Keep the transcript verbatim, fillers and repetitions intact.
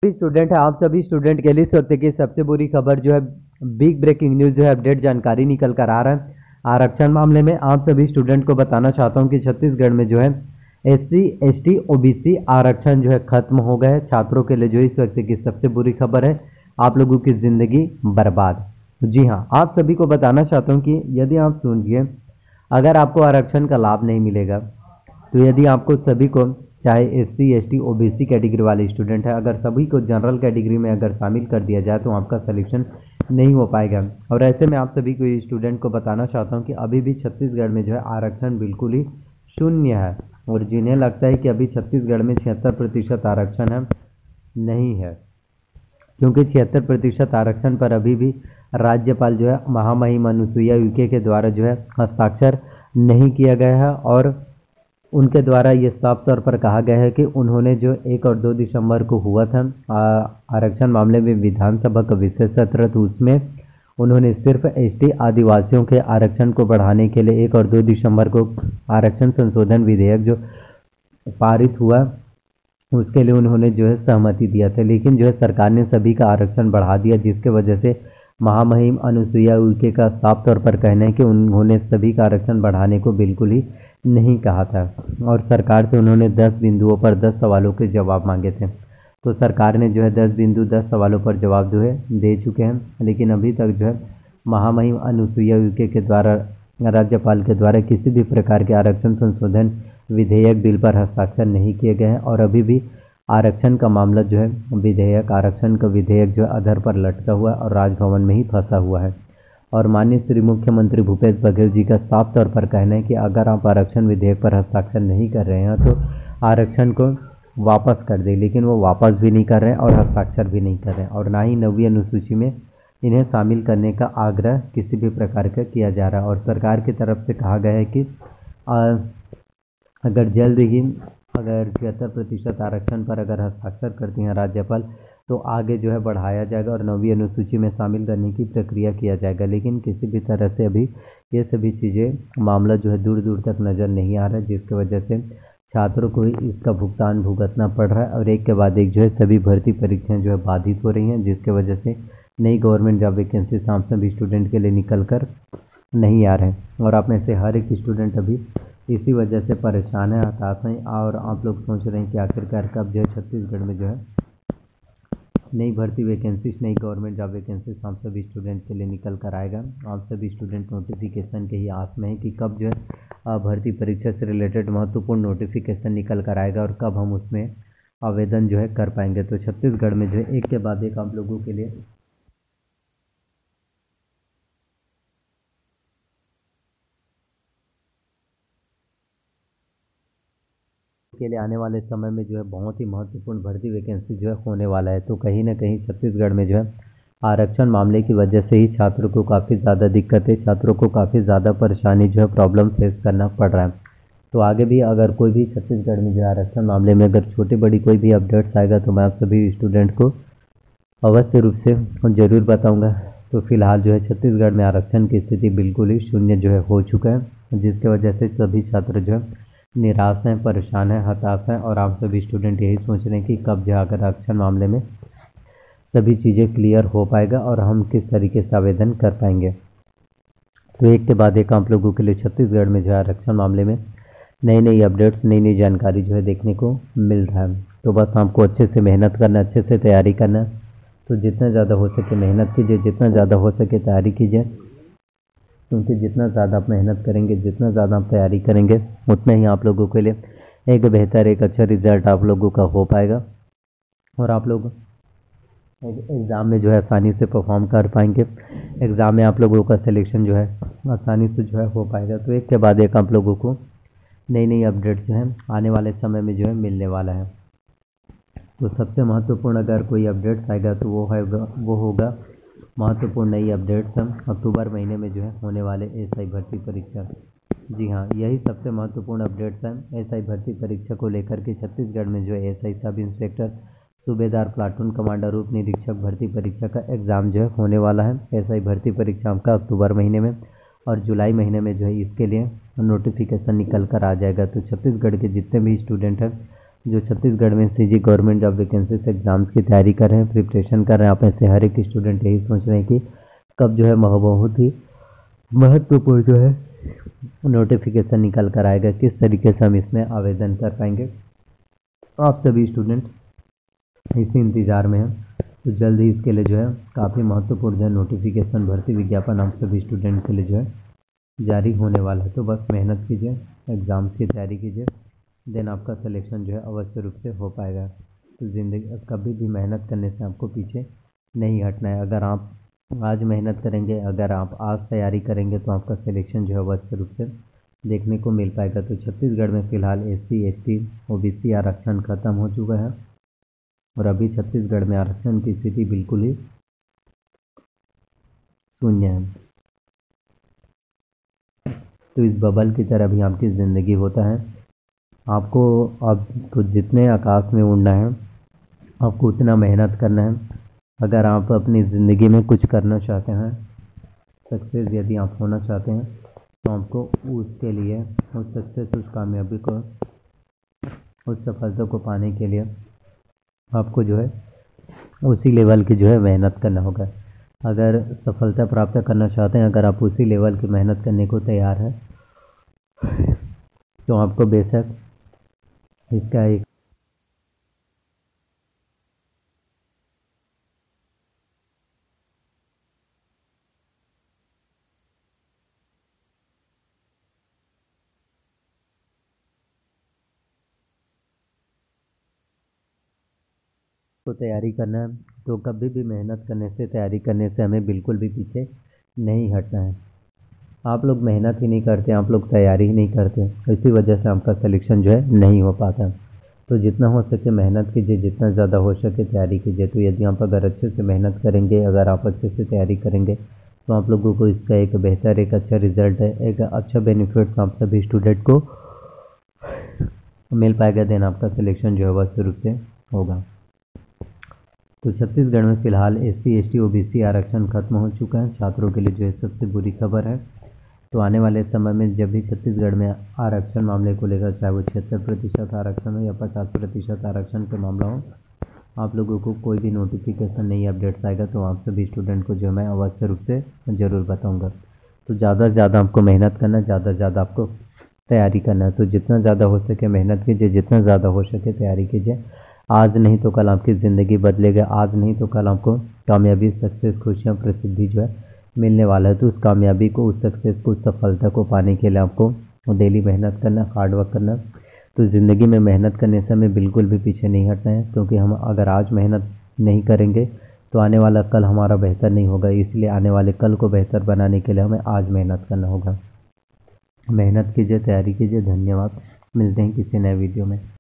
Student है, आप सभी स्टूडेंट के लिए इस वक्त की सबसे बुरी खबर जो है, बिग ब्रेकिंग न्यूज़ जो है, अपडेट जानकारी निकल कर आ रहा है। आरक्षण मामले में आप सभी स्टूडेंट को बताना चाहता हूं कि छत्तीसगढ़ में जो है एससी, एसटी, ओबीसी आरक्षण जो है खत्म हो गए। छात्रों के लिए जो इस वक्त की सबसे बुरी खबर है, आप लोगों की ज़िंदगी बर्बाद। जी हाँ, आप सभी को बताना चाहता हूँ कि यदि आप सुनिए, अगर आपको आरक्षण का लाभ नहीं मिलेगा तो यदि आपको सभी को, चाहे एससी, एसटी, ओबीसी कैटेगरी वाले स्टूडेंट है, अगर सभी को जनरल कैटेगरी में अगर शामिल कर दिया जाए तो आपका सिलेक्शन नहीं हो पाएगा। और ऐसे में आप सभी को स्टूडेंट को बताना चाहता हूं कि अभी भी छत्तीसगढ़ में जो है आरक्षण बिल्कुल ही शून्य है। और जिन्हें लगता है कि अभी छत्तीसगढ़ में छिहत्तर प्रतिशत आरक्षण है, नहीं है, क्योंकि छिहत्तर प्रतिशत आरक्षण पर अभी भी राज्यपाल जो है महामहिम अनुसुईया उइके के द्वारा जो है हस्ताक्षर नहीं किया गया है। और उनके द्वारा ये साफ तौर पर कहा गया है कि उन्होंने जो एक और दो दिसंबर को हुआ था आरक्षण मामले में विधानसभा का विशेष सत्र, तो उसमें उन्होंने सिर्फ एसटी आदिवासियों के आरक्षण को बढ़ाने के लिए एक और दो दिसंबर को आरक्षण संशोधन विधेयक जो पारित हुआ उसके लिए उन्होंने जो है सहमति दिया था। लेकिन जो है सरकार ने सभी का आरक्षण बढ़ा दिया, जिसके वजह से महामहिम अनुसुईया उइके का साफ तौर पर कहना है कि उन्होंने सभी का आरक्षण बढ़ाने को बिल्कुल ही नहीं कहा था। और सरकार से उन्होंने दस बिंदुओं पर दस सवालों के जवाब मांगे थे। तो सरकार ने जो है दस बिंदु दस सवालों पर जवाब जो है दे चुके हैं, लेकिन अभी तक जो है महामहिम अनुसुईया उइके के द्वारा, राज्यपाल के द्वारा किसी भी प्रकार के आरक्षण संशोधन विधेयक बिल पर हस्ताक्षर नहीं किए गए हैं। और अभी भी आरक्षण का मामला जो है विधेयक आरक्षण का विधेयक जो है अधर पर लटका हुआ है और राजभवन में ही फंसा हुआ है। और माननीय श्री मुख्यमंत्री भूपेश बघेल जी का साफ तौर पर कहना है कि अगर आप आरक्षण विधेयक पर हस्ताक्षर नहीं कर रहे हैं तो आरक्षण को वापस कर दें। लेकिन वो वापस भी नहीं कर रहे हैं और हस्ताक्षर भी नहीं कर रहे हैं, और ना ही नवीं अनुसूची में इन्हें शामिल करने का आग्रह किसी भी प्रकार का किया जा रहा है। और सरकार की तरफ से कहा गया है कि आ, अगर जल्द ही अगर छिहत्तर प्रतिशत आरक्षण पर अगर हस्ताक्षर करती हैं राज्यपाल, तो आगे जो है बढ़ाया जाएगा और नवीं अनुसूची में शामिल करने की प्रक्रिया किया जाएगा। लेकिन किसी भी तरह से अभी ये सभी चीज़ें मामला जो है दूर दूर तक नज़र नहीं आ रहा है, जिसकी वजह से छात्रों को इसका भुगतान भुगतना पड़ रहा है। और एक के बाद एक जो है सभी भर्ती परीक्षाएं जो है बाधित हो रही हैं, जिसके वजह से नई गवर्नमेंट जॉब वैकेंसी साम सभी स्टूडेंट के लिए निकल कर नहीं आ रहे हैं। और आप में से हर एक स्टूडेंट अभी इसी वजह से परेशान है, हताश हैं, और आप लोग सोच रहे हैं कि आखिरकार कब जो है छत्तीसगढ़ में जो है नई भर्ती वैकेंसी, नई गवर्नमेंट जॉब वैकेंसी हम सभी स्टूडेंट के लिए निकल कर आएगा। आप सभी स्टूडेंट नोटिफिकेशन के ही आस में है कि कब जो है भर्ती परीक्षा से रिलेटेड महत्वपूर्ण नोटिफिकेशन निकल कर आएगा और कब हम उसमें आवेदन जो है कर पाएंगे। तो छत्तीसगढ़ में जो है एक के बाद एक आप लोगों के लिए के लिए आने वाले समय में जो है बहुत ही महत्वपूर्ण भर्ती वैकेंसी जो है होने वाला है। तो कहीं ना कहीं छत्तीसगढ़ में जो है आरक्षण मामले की वजह से ही छात्रों को काफ़ी ज़्यादा दिक्कतें, छात्रों को काफ़ी ज़्यादा परेशानी जो है प्रॉब्लम फेस करना पड़ रहा है। तो आगे भी अगर कोई भी छत्तीसगढ़ में जो है आरक्षण मामले में अगर छोटी बड़ी कोई भी अपडेट्स आएगा तो मैं आप सभी स्टूडेंट को अवश्य रूप से ज़रूर बताऊँगा। तो फिलहाल जो है छत्तीसगढ़ में आरक्षण की स्थिति बिल्कुल ही शून्य जो है हो चुका है, जिसके वजह से सभी छात्र जो है निराश हैं, परेशान हैं, हताश हैं। और आप सभी स्टूडेंट यही सोच रहे हैं कि कब जो आकर आरक्षण मामले में सभी चीज़ें क्लियर हो पाएगा और हम किस तरीके से आवेदन कर पाएंगे। तो एक के बाद एक आप लोगों के लिए छत्तीसगढ़ में जो है आरक्षण मामले में नई नई अपडेट्स, नई नई जानकारी जो है देखने को मिल रहा है। तो बस आपको अच्छे से मेहनत करना, अच्छे से तैयारी करना। तो जितना ज़्यादा हो सके मेहनत कीजिए, जितना ज़्यादा हो सके तैयारी कीजिए, क्योंकि जितना ज़्यादा आप मेहनत करेंगे, जितना ज़्यादा आप तैयारी करेंगे, उतना ही आप लोगों के लिए एक बेहतर, एक अच्छा रिज़ल्ट आप लोगों का हो पाएगा और आप लोग एग्ज़ाम में जो है आसानी से परफॉर्म कर पाएंगे। एग्ज़ाम में आप लोगों का सिलेक्शन जो है आसानी से जो है हो पाएगा। तो एक के बाद एक आप लोगों को नई नई अपडेट्स जो है आने वाले समय में जो है मिलने वाला है। तो सबसे महत्वपूर्ण अगर कोई अपडेट्स आएगा तो वो है वो होगा महत्वपूर्ण नई अपडेट्स हम अक्टूबर महीने में जो है होने वाले एसआई भर्ती परीक्षा। जी हाँ, यही सबसे महत्वपूर्ण अपडेट्स हैं एसआई भर्ती परीक्षा को लेकर के। छत्तीसगढ़ में जो है एसआई सब इंस्पेक्टर, सूबेदार, प्लाटून कमांडर, उप निरीक्षक भर्ती परीक्षा का एग्ज़ाम जो है होने वाला है। एसआई भर्ती परीक्षा का अक्टूबर महीने में और जुलाई महीने में जो है इसके लिए नोटिफिकेशन निकल कर आ जाएगा। तो छत्तीसगढ़ के जितने भी स्टूडेंट हैं जो छत्तीसगढ़ में CG government job vacancies exams की तैयारी कर रहे हैं, प्रिपरेशन कर रहे हैं, आप ऐसे हर एक स्टूडेंट यही सोच रहे हैं कि कब जो है बहुत ही महत्वपूर्ण जो है नोटिफिकेशन निकल कर आएगा, किस तरीके से हम इसमें आवेदन कर पाएंगे। आप सभी स्टूडेंट इसी इंतज़ार में हैं, तो जल्द ही इसके लिए जो है काफ़ी महत्वपूर्ण जो है नोटिफिकेशन भर्ती विज्ञापन आप सभी स्टूडेंट के लिए जो है जारी होने वाला है। तो बस मेहनत कीजिए, एग्ज़ाम्स की तैयारी कीजिए, देन आपका सिलेक्शन जो है अवश्य रूप से हो पाएगा। तो ज़िंदगी कभी भी मेहनत करने से आपको पीछे नहीं हटना है। अगर आप आज मेहनत करेंगे, अगर आप आज तैयारी करेंगे तो आपका सिलेक्शन जो है अवश्य रूप से देखने को मिल पाएगा। तो छत्तीसगढ़ में फ़िलहाल S C S T O B C आरक्षण ख़त्म हो चुका है और अभी छत्तीसगढ़ में आरक्षण की स्थिति बिल्कुल ही शून्य है। तो इस बबल की तरह भी आपकी ज़िंदगी होता है। आपको आपको जितने आकाश में उड़ना है आपको उतना मेहनत करना है। अगर आप अपनी ज़िंदगी में कुछ करना चाहते हैं, सक्सेस यदि आप होना चाहते हैं, तो आपको उसके लिए उस सक्सेस उस कामयाबी को उस सफलता को पाने के लिए आपको जो है उसी लेवल की जो है मेहनत करना होगा। अगर सफलता प्राप्त करना चाहते हैं, अगर आप उसी लेवल की मेहनत करने को तैयार हैं, तो आपको बेशक इसका एक को तैयारी करना है, तो कभी भी मेहनत करने से, तैयारी करने से हमें बिल्कुल भी पीछे नहीं हटना है। आप लोग मेहनत ही नहीं करते, आप लोग तैयारी ही नहीं करते, इसी वजह से आपका सिलेक्शन जो है नहीं हो पाता। तो जितना हो सके मेहनत कीजिए, जितना ज़्यादा हो सके तैयारी कीजिए। तो यदि आप अगर अच्छे से मेहनत करेंगे, अगर आप अच्छे से तैयारी करेंगे, तो आप लोगों को इसका एक बेहतर, एक अच्छा रिजल्ट है, एक अच्छा बेनिफिट्स आप सभी स्टूडेंट को मिल पाएगा। देन आपका सिलेक्शन जो है वह शुरू से होगा। तो छत्तीसगढ़ में फ़िलहाल S C S T O B C आरक्षण खत्म हो चुका है, छात्रों के लिए जो है सबसे बुरी खबर है। तो आने वाले समय में जब भी छत्तीसगढ़ में आरक्षण मामले को लेकर, चाहे वो छिहत्तर प्रतिशत आरक्षण हो या पचास प्रतिशत आरक्षण का मामला हो, आप लोगों को कोई भी नोटिफिकेशन नहीं, अपडेट्स आएगा तो आप सभी स्टूडेंट को जो मैं अवश्य रूप से ज़रूर बताऊँगा। तो ज़्यादा से ज़्यादा आपको मेहनत करना है, ज़्यादा से ज़्यादा आपको तैयारी करना है। तो जितना ज़्यादा हो सके मेहनत कीजिए, जितना ज़्यादा हो सके तैयारी कीजिए। आज नहीं तो कल आपकी ज़िंदगी बदलेगा, आज नहीं तो कल आपको कामयाबी, सक्सेस, खुशियाँ, प्रसिद्धि जो है मिलने वाला है। तो उस कामयाबी को, उस सक्सेस को, उस सफलता को पाने के लिए आपको डेली मेहनत करना, हार्ड वर्क करना। तो ज़िंदगी में मेहनत करने से हमें बिल्कुल भी पीछे नहीं हटना है, क्योंकि हम अगर आज मेहनत नहीं करेंगे तो आने वाला कल हमारा बेहतर नहीं होगा। इसलिए आने वाले कल को बेहतर बनाने के लिए हमें आज मेहनत करना होगा। मेहनत कीजिए, तैयारी कीजिए। धन्यवाद, मिलते हैं किसी नए वीडियो में।